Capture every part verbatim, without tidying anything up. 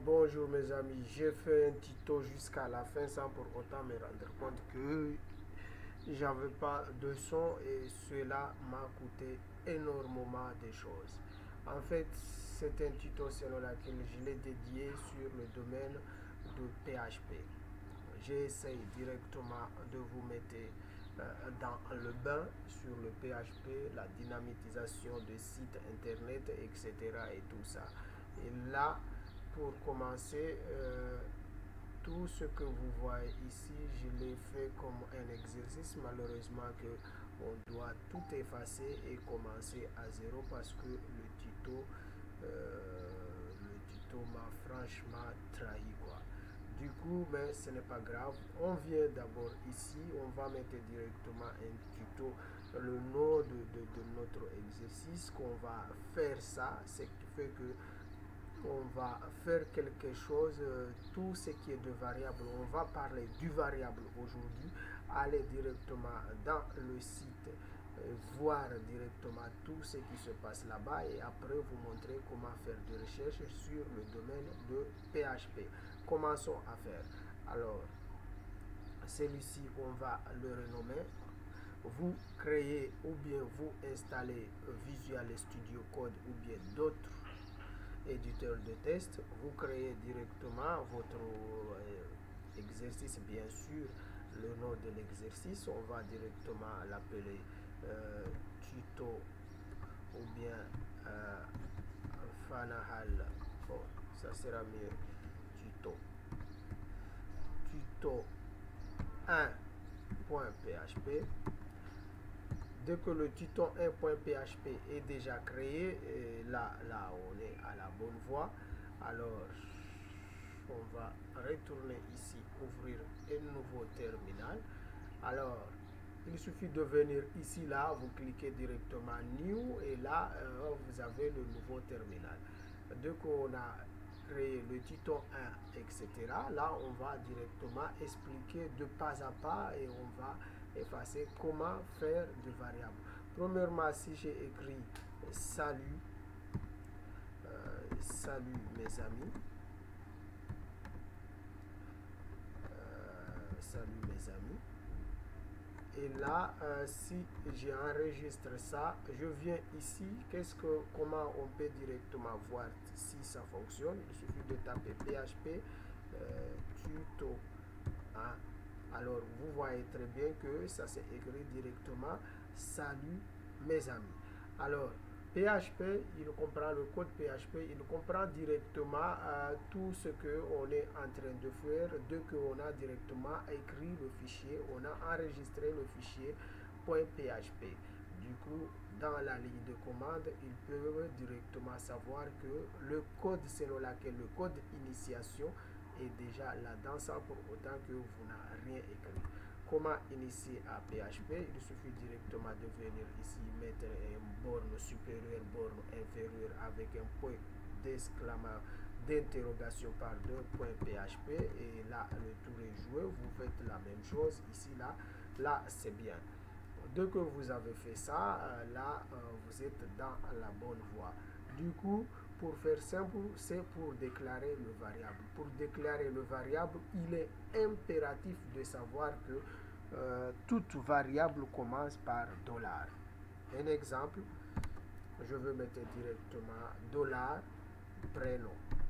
Bonjour mes amis, j'ai fait un tuto jusqu'à la fin sans pour autant me rendre compte que j'avais pas de son et cela m'a coûté énormément de choses. En fait, c'est un tuto selon lequel je l'ai dédié sur le domaine de P H P. J'essaye directement de vous mettre euh, dans le bain sur le P H P, la dynamitisation de sites internet, et cetera et tout ça. Et là, pour commencer, euh, tout ce que vous voyez ici, je l'ai fait comme un exercice. Malheureusement que on doit tout effacer et commencer à zéro parce que le tuto, euh, le tuto m'a franchement trahi quoi. Du coup, mais ce n'est pas grave. On vient d'abord ici, on va mettre directement un tuto, le nom de, de, de notre exercice, qu'on va faire ça, ce qui fait que on va faire quelque chose, euh, tout ce qui est de variable, on va parler du variable aujourd'hui, aller directement dans le site, euh, voir directement tout ce qui se passe là-bas et après vous montrer comment faire des recherches sur le domaine de P H P. Commençons à faire. Alors, celui-ci, on va le renommer. Vous créez ou bien vous installez Visual Studio Code ou bien d'autres éditeur de test, vous créez directement votre euh, exercice, bien sûr, le nom de l'exercice, on va directement l'appeler euh, tuto ou bien euh, Fanahal, bon, ça sera mieux, tuto, tuto un point P H P. Dès que le tuto un point P H P est déjà créé, et là, là on est à la bonne voie. Alors, on va retourner ici, ouvrir un nouveau terminal. Alors, il suffit de venir ici, là, vous cliquez directement New et là, euh, vous avez le nouveau terminal. Dès qu'on a créé le tuto un, et cetera, là, on va directement expliquer de pas à pas et on va effacer comment faire des variables. Premièrement, si j'ai écrit salut, euh, salut mes amis, euh, salut mes amis, et là, euh, si j'enregistre ça, je viens ici, qu'est-ce que, comment on peut directement voir si ça fonctionne. Il suffit de taper P H P euh, tuto. Hein. Alors, vous voyez très bien que ça s'est écrit directement salut mes amis. Alors, P H P, il comprend le code P H P, il comprend directement euh, tout ce que on est en train de faire. Dès qu'on a directement écrit le fichier, on a enregistré le fichier .php. Du coup, dans la ligne de commande, ils peuvent directement savoir que le code selon lequel le code initiation est déjà là-dedans sans pour autant que vous n'avez rien écrit. Comment initier à P H P? Il suffit directement de venir ici, mettre un borne supérieure, borne inférieure avec un point d'exclamation, d'interrogation par deux point P H P et là le tour est joué. Vous faites la même chose ici, là, là c'est bien. Dès que vous avez fait ça, euh, là euh, vous êtes dans la bonne voie. Du coup, pour faire simple, c'est pour déclarer le variable. Pour déclarer le variable, il est impératif de savoir que euh, toute variable commence par dollar. Un exemple, je veux mettre directement dollar prénom.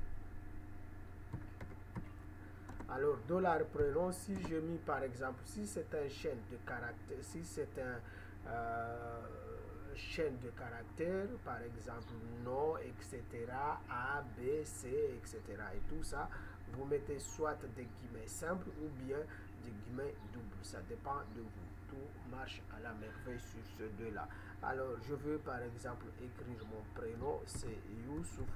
Alors, dollar prénom, si je mis par exemple, si c'est un chaîne de caractères, si c'est un euh, chaîne de caractères, par exemple, nom, et cetera, A, B, C, et cetera. Et tout ça, vous mettez soit des guillemets simples ou bien des guillemets doubles. Ça dépend de vous. Tout marche à la merveille sur ces deux-là. Alors, je veux par exemple écrire mon prénom, c'est Youssouf.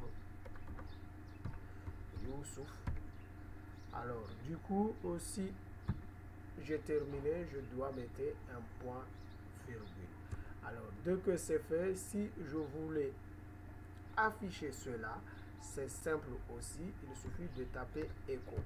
Youssouf. Alors, du coup, aussi, j'ai terminé, je dois mettre un point virgule. Alors, dès que c'est fait, si je voulais afficher cela, c'est simple aussi, il suffit de taper écho.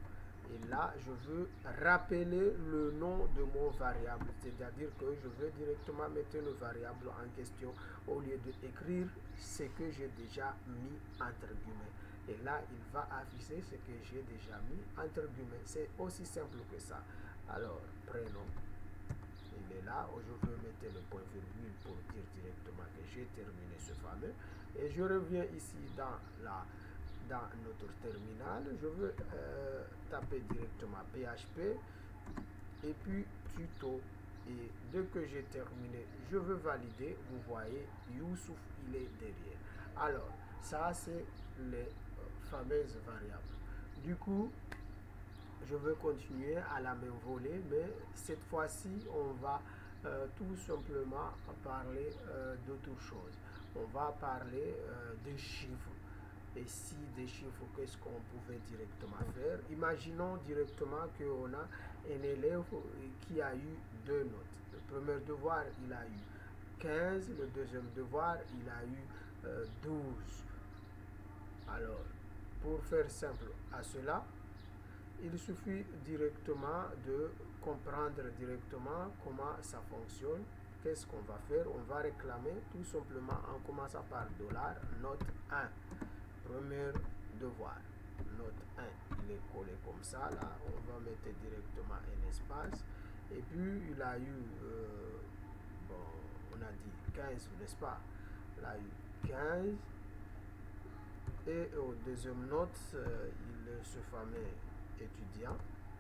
Et là, je veux rappeler le nom de mon variable, c'est-à-dire que je veux directement mettre le variable en question au lieu d'écrire ce que j'ai déjà mis entre guillemets. Et là, il va afficher ce que j'ai déjà mis entre guillemets. C'est aussi simple que ça. Alors, prénom, il est là. Je veux mettre le point virgule pour dire directement que j'ai terminé ce fameux. Et je reviens ici dans la dans notre terminal, je veux euh, taper directement P H P et puis tuto, et dès que j'ai terminé, je veux valider. Vous voyez, Youssouf, il est derrière. Alors, ça c'est les euh, fameuses variables. Du coup, je veux continuer à la même volée, mais cette fois-ci, on va euh, tout simplement parler euh, d'autre chose. On va parler euh, des chiffres. Et si des chiffres, qu'est-ce qu'on pouvait directement faire? Imaginons directement qu'on a un élève qui a eu deux notes. Le premier devoir, il a eu quinze. Le deuxième devoir, il a eu euh, douze. Alors, pour faire simple à cela, il suffit directement de comprendre directement comment ça fonctionne. Qu'est-ce qu'on va faire? On va réclamer tout simplement en commençant par dollar note un. Premier devoir, note un, il est collé comme ça, là, on va mettre directement un espace, et puis il a eu, euh, bon, on a dit quinze, n'est-ce pas? Il a eu quinze, et au deuxième note, euh, il est ce fameux étudiant,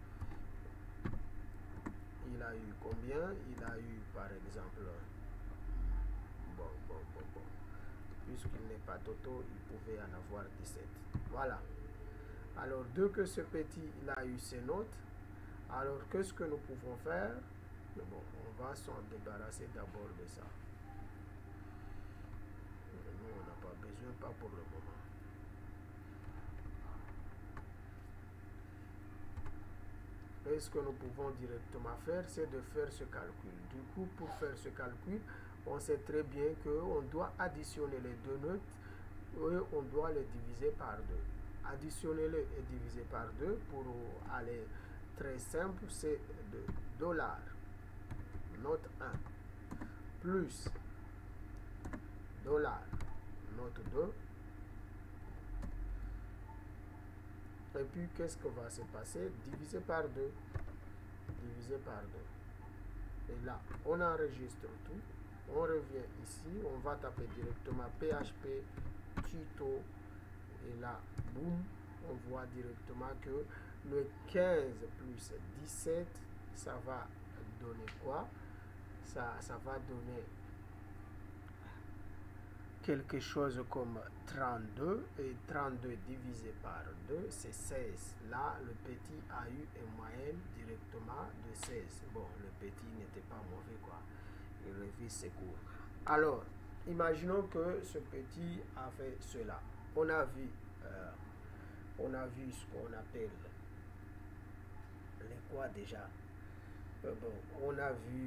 il a eu combien? Il a eu, par exemple, bon, bon, bon, bon. Puisqu'il n'est pas toto, il pouvait en avoir dix-sept. Voilà. Alors, dès que ce petit il a eu ses notes, alors qu'est-ce que nous pouvons faire? Mais bon, on va s'en débarrasser d'abord de ça. Nous, on n'a pas besoin, pas pour le moment. Et ce que nous pouvons directement faire, c'est de faire ce calcul. Du coup, pour faire ce calcul, on sait très bien qu'on doit additionner les deux notes et on doit les diviser par deux. Additionner-les et diviser par deux, pour aller très simple, c'est de dollar note un plus dollar note deux. Et puis, qu'est-ce que va se passer? Diviser par deux. Diviser par deux. Et là, on enregistre tout. On revient ici. On va taper directement P H P tuto. Et là, boum, on voit directement que le quinze plus dix-sept, ça va donner quoi? Ça, ça va donner quelque chose comme trente-deux, et trente-deux divisé par deux, c'est seize. Là, le petit a eu une moyenne directement de seize. Bon, le petit n'était pas mauvais, quoi. Il révise ses cours. Alors, imaginons que ce petit a fait cela. On a vu, euh, on a vu ce qu'on appelle les quoi déjà? Euh, bon, on a vu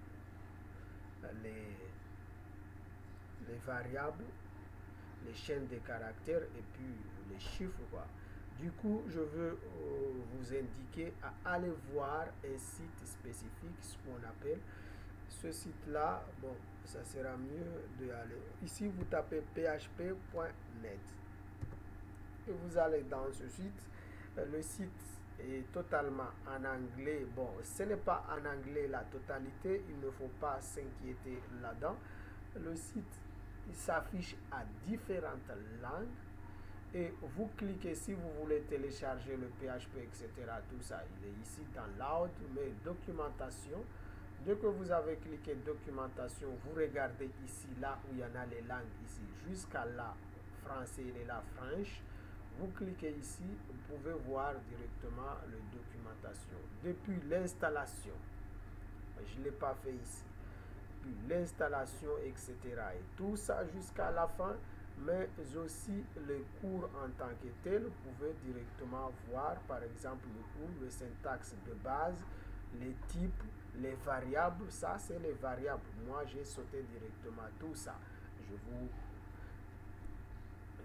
les les variables, les chaînes de caractères et puis les chiffres, quoi. Du coup, je veux euh, vous indiquer à aller voir un site spécifique, ce qu'on appelle ce site-là. Bon, ça sera mieux de aller. Ici, vous tapez p h p point net et vous allez dans ce site. Le site est totalement en anglais. Bon, ce n'est pas en anglais la totalité, il ne faut pas s'inquiéter là-dedans. Le site il s'affiche à différentes langues et vous cliquez si vous voulez télécharger le P H P, et cetera. Tout ça, il est ici dans l'autre, mais documentation. Dès que vous avez cliqué documentation, vous regardez ici, là où il y en a les langues ici, jusqu'à là, français et là, French. Vous cliquez ici, vous pouvez voir directement la documentation. Depuis l'installation, je ne l'ai pas fait ici. L'installation, et cetera. Et tout ça jusqu'à la fin, mais aussi les cours en tant que tel. Vous pouvez directement voir, par exemple, le cours, le syntaxe de base, les types, les variables. Ça, c'est les variables. Moi, j'ai sauté directement tout ça. Je vous, je vous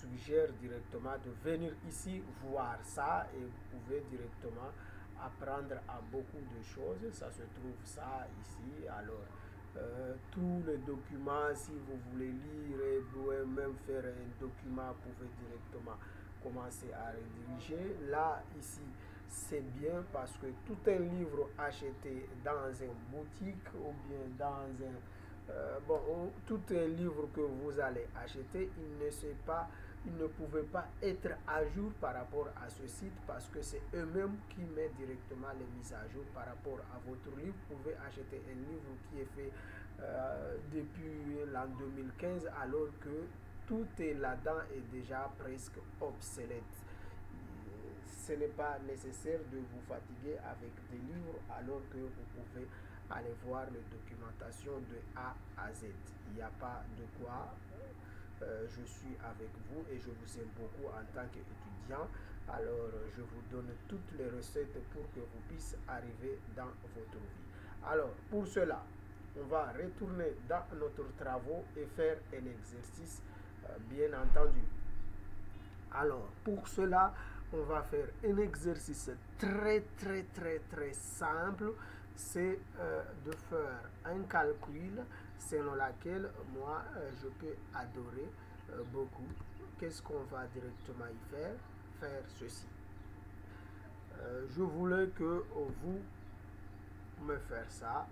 suggère directement de venir ici voir ça et vous pouvez directement apprendre à beaucoup de choses. Ça se trouve ça ici. Alors, euh, tous les documents, si vous voulez lire et vous pouvez même faire un document, vous pouvez directement commencer à rediriger. Là, ici, c'est bien parce que tout un livre acheté dans une boutique ou bien dans un Euh, bon, on, tout un livre que vous allez acheter, il ne sait pas, il ne pouvait pas être à jour par rapport à ce site parce que c'est eux-mêmes qui mettent directement les mises à jour par rapport à votre livre. Vous pouvez acheter un livre qui est fait euh, depuis l'an deux mille quinze alors que tout est là-dedans est déjà presque obsolète. Ce n'est pas nécessaire de vous fatiguer avec des livres alors que vous pouvez aller voir la documentation de A à Z. Il n'y a pas de quoi. Euh, je suis avec vous et je vous aime beaucoup en tant qu'étudiant. Alors, je vous donne toutes les recettes pour que vous puissiez arriver dans votre vie. Alors, pour cela, on va retourner dans notre travaux et faire un exercice, euh, bien entendu. Alors, pour cela, on va faire un exercice très, très, très, très simple. C'est euh, de faire un calcul selon lequel moi euh, je peux adorer euh, beaucoup. Qu'est-ce qu'on va directement y faire? Faire ceci. Euh, je voulais que vous me faire ça.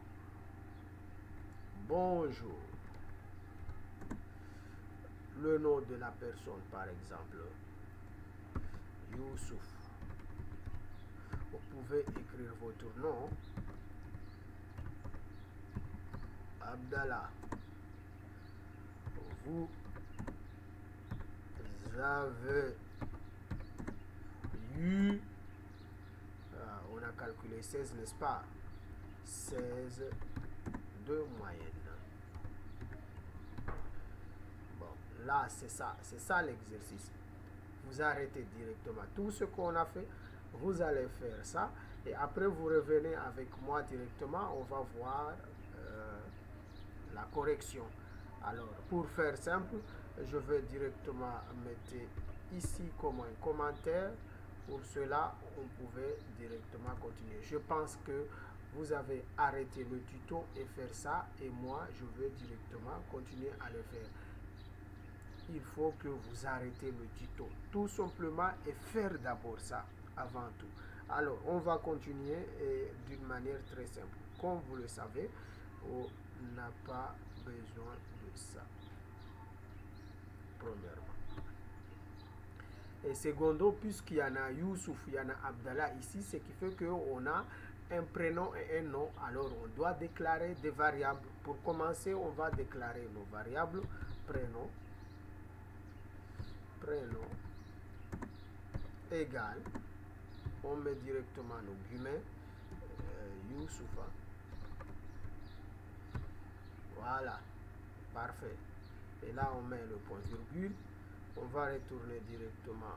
Bonjour. Le nom de la personne, par exemple, Youssouf. Vous pouvez écrire votre nom. Abdallah, vous avez eu, euh, on a calculé seize, n'est-ce pas? seize de moyenne. Bon, là, c'est ça, c'est ça l'exercice. Vous arrêtez directement tout ce qu'on a fait, vous allez faire ça, et après vous revenez avec moi directement, on va voir euh, la correction. Alors, pour faire simple, je vais directement mettre ici comme un commentaire. Pour cela, on pouvait directement continuer. Je pense que vous avez arrêté le tuto et faire ça, et moi, je vais directement continuer à le faire. Il faut que vous arrêtez le tuto, tout simplement, et faire d'abord ça avant tout. Alors, on va continuer d'une manière très simple. Comme vous le savez, on n'a pas besoin de ça, premièrement. Et secondo, puisqu'il y en a Youssouf, il y en a Abdallah ici, ce qui fait qu'on a un prénom et un nom. Alors, on doit déclarer des variables. Pour commencer, on va déclarer nos variables. Prénom, prénom, égal. On met directement nos guillemets. Euh, Youssoufa. Voilà, parfait. Et là, on met le point virgule. On va retourner directement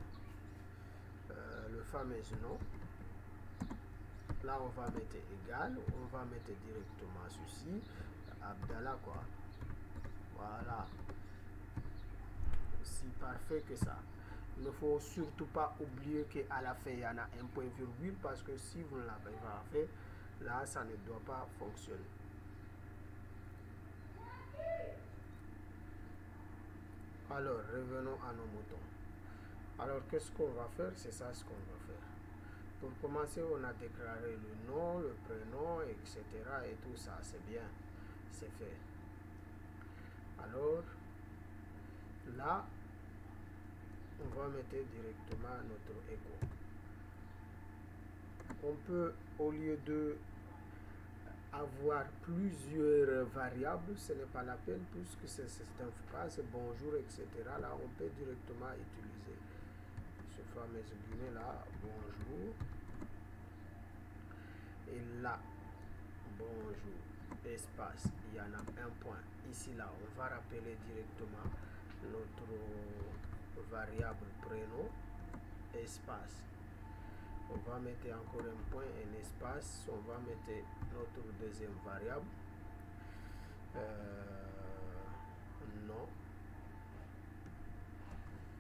euh, le fameux nom. Là, on va mettre égal. On va mettre directement ceci. Abdallah, quoi. Voilà. Aussi parfait que ça. Il ne faut surtout pas oublier qu'à la fin, il y en a un point virgule parce que si vous ne l'avez pas fait, là, ça ne doit pas fonctionner. Alors, revenons à nos moutons. Alors, qu'est-ce qu'on va faire? C'est ça ce qu'on va faire. Pour commencer, on a déclaré le nom, le prénom, et cetera. Et tout ça, c'est bien. C'est fait. Alors, là, on va mettre directement notre écho. On peut, au lieu de avoir plusieurs variables, ce n'est pas la peine puisque c'est un phrase, bonjour, et cetera. Là, on peut directement utiliser ce fameux guillemets là, bonjour. Et là, bonjour, espace, il y en a un point. Ici, là, on va rappeler directement notre variable prénom, espace. On va mettre encore un point, un espace. On va mettre notre deuxième variable. Euh, non.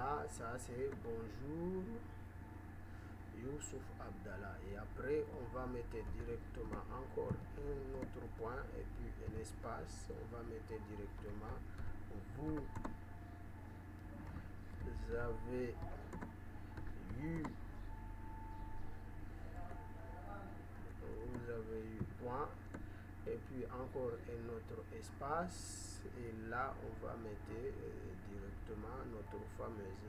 là, ça c'est bonjour Youssouf Abdallah. Et après, on va mettre directement encore un autre point et puis un espace. On va mettre directement vous avez eu vous avez eu point et puis encore un autre espace et là on va mettre euh, directement notre fameuse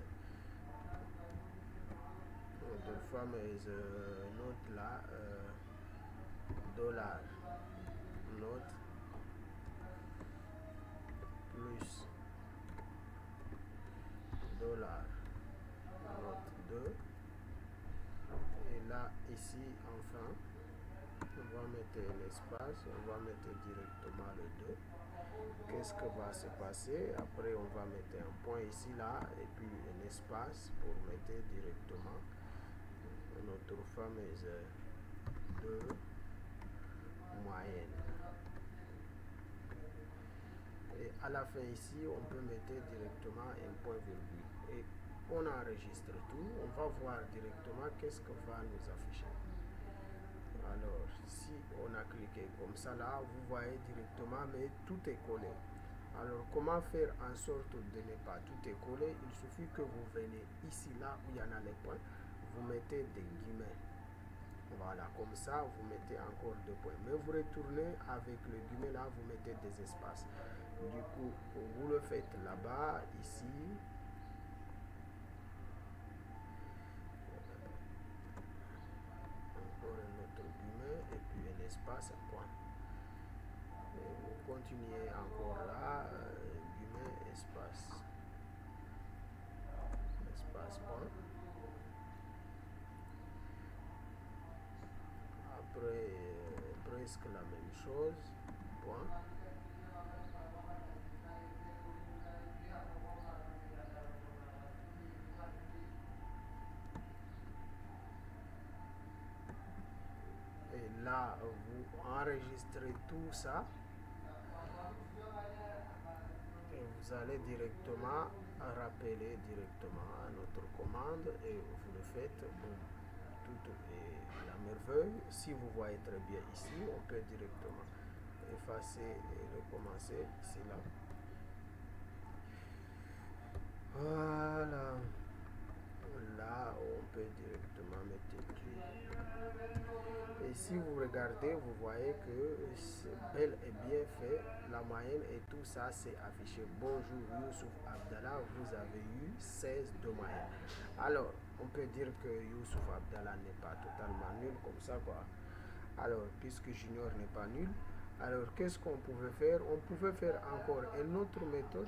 notre fameuse euh, note là euh, dollar note plus dollar note deux et là ici enfin on va mettre un espace, on va mettre directement le deux. Qu'est-ce que va se passer? Après on va mettre un point ici là et puis un espace pour mettre directement notre fameuse deux moyenne. Et à la fin ici on peut mettre directement un point virgule et on enregistre tout. On va voir directement qu'est-ce que va nous afficher. Alors si on a cliqué comme ça là, vous voyez directement mais tout est collé. Alors comment faire en sorte de ne pas tout est collé? Il suffit que vous venez ici là où il y en a les points, vous mettez des guillemets. Voilà, comme ça vous mettez encore deux points, mais vous retournez avec le guillemet là, vous mettez des espaces. Du coup vous le faites là-bas, ici encore un autre guillemet et puis un espace, un point. Et vous continuez encore là, euh, guillemet, espace, espace, point. Après euh, presque la même chose, point. Et là vous enregistrez tout ça et vous allez directement rappeler directement à notre commande et vous le faites. Bon, tout est à la merveille. Si vous voyez très bien ici, on peut directement effacer et recommencer ici là. Voilà, là on peut directement mettre tout. Et si vous regardez, vous voyez que c'est bel et bien fait. La moyenne et tout ça c'est affiché. Bonjour Youssouf Abdallah, vous avez eu seize de moyenne. Alors on peut dire que Youssouf Abdallah n'est pas totalement nul comme ça quoi. Alors puisque Junior n'est pas nul, alors qu'est-ce qu'on pouvait faire? On pouvait faire encore une autre méthode.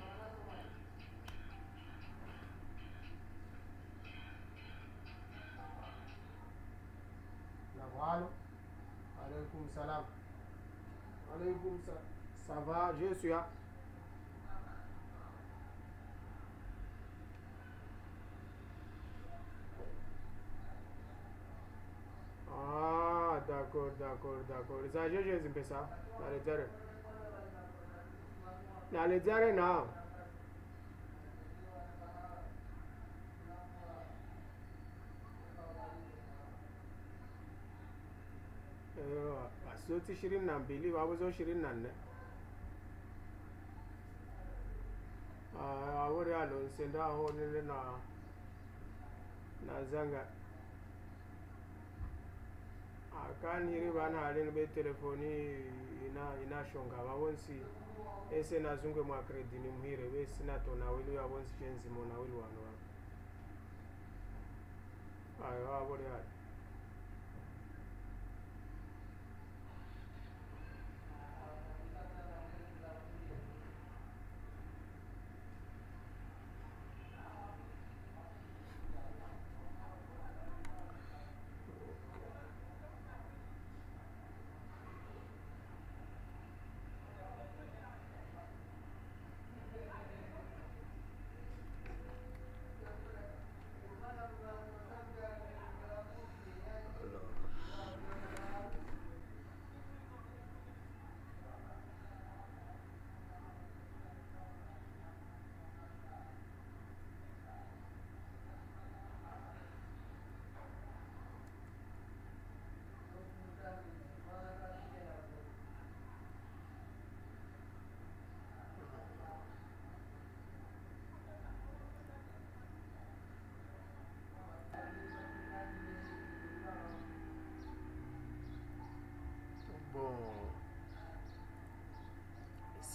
Voilà. Alaykoum salam. Alaykoum salam. Ça va, je suis là. Ah, d'accord, d'accord, d'accord. Ça, je vais faire ça. Allez, dire. Allez, dire, non. Asoti shirin nan bili babu zo shirin nan ne. A wuri alon senda ho ne na na zanga. A kan hiri ban halin be telefoni ina ina shonga ba wonsi ese na zungu ma credit ni muhire be sina to na wili ya wonsi jenzi mo na wili wano. Ayo a wuri al.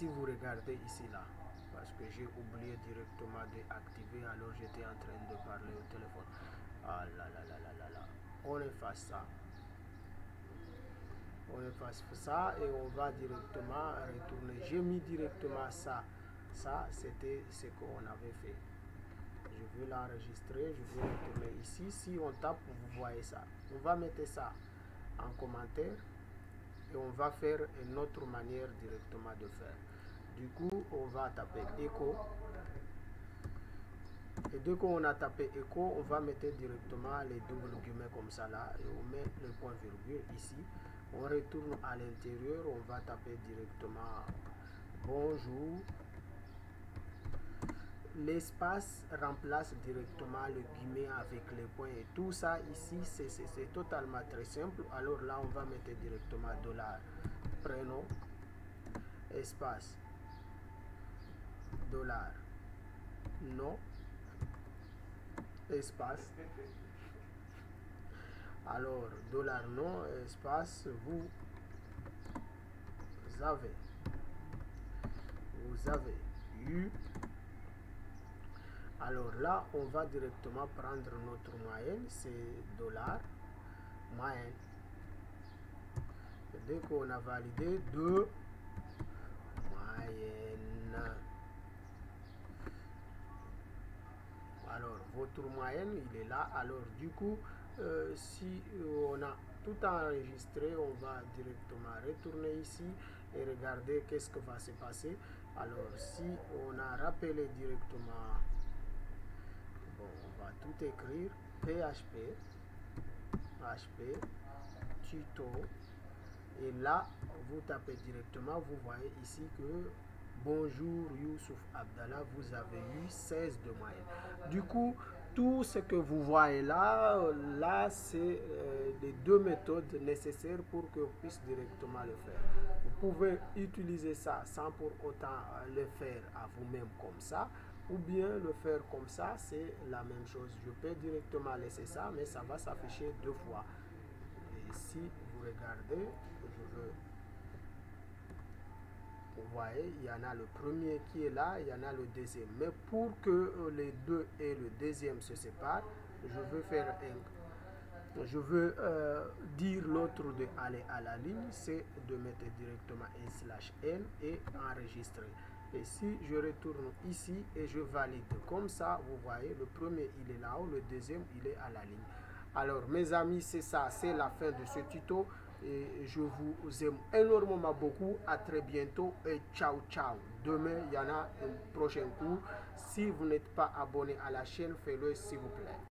si vous regardez ici là, parce que j'ai oublié directement d'activer, alors j'étais en train de parler au téléphone. Ah là là là là là là. On efface ça. On efface ça et on va directement retourner. J'ai mis directement ça. Ça, c'était ce qu'on avait fait. Je vais l'enregistrer, je vais retourner ici. Si on tape, vous voyez ça. On va mettre ça en commentaire et on va faire une autre manière directement de faire. Du coup, on va taper écho. Et dès qu'on a tapé écho, on va mettre directement les doubles guillemets comme ça là et on met le point virgule ici. On retourne à l'intérieur, on va taper directement bonjour. L'espace remplace directement le guillemet avec les points et tout ça ici c'est totalement très simple. Alors là on va mettre directement dollar, prénom, espace, dollar, nom, espace, alors dollar nom, espace, vous avez, vous avez eu. Alors là, on va directement prendre notre moyenne, c'est dollar, moyenne. Et dès qu'on a validé, deux moyenne. Alors, votre moyenne, il est là. Alors, du coup, euh, si on a tout enregistré, on va directement retourner ici et regarder qu'est-ce que va se passer. Alors, si on a rappelé directement... On va tout écrire, P H P, H P, tuto, et là, vous tapez directement, vous voyez ici que bonjour Youssouf Abdallah, vous avez eu seize de moyenne. Du coup, tout ce que vous voyez là, là c'est euh, les deux méthodes nécessaires pour que vous puissiez directement le faire. Vous pouvez utiliser ça sans pour autant le faire à vous-même comme ça, ou bien le faire comme ça, c'est la même chose. Je peux directement laisser ça, mais ça va s'afficher deux fois. Et si vous regardez, je veux... Vous voyez, il y en a le premier qui est là, il y en a le deuxième. Mais pour que les deux et le deuxième se séparent, je veux faire un... Je veux euh, dire l'autre de aller à la ligne, c'est de mettre directement un slash n et enregistrer. Et si je retourne ici et je valide comme ça, vous voyez, le premier il est là-haut, le deuxième il est à la ligne. Alors mes amis, c'est ça, c'est la fin de ce tuto. Et je vous aime énormément beaucoup. À très bientôt et ciao ciao. Demain, il y en a un prochain cours. Si vous n'êtes pas abonné à la chaîne, faites-le s'il vous plaît.